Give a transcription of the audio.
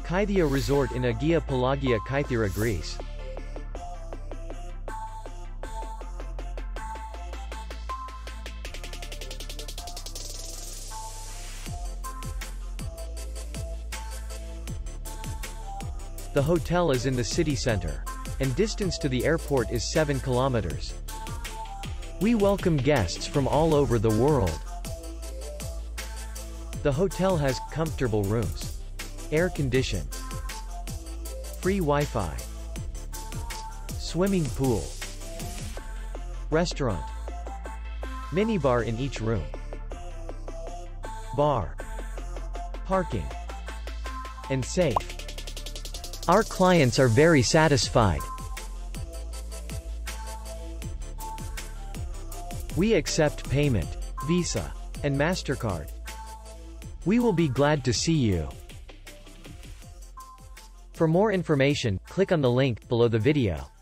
Kythea Resort in Agia Pelagia Kythira, Greece. The hotel is in the city center, and distance to the airport is 7 kilometers. We welcome guests from all over the world. The hotel has comfortable rooms, air-conditioned, free Wi-Fi, swimming pool, restaurant, minibar in each room, bar, parking, and safe. Our clients are very satisfied. We accept payment, Visa, and MasterCard. We will be glad to see you. For more information, click on the link below the video.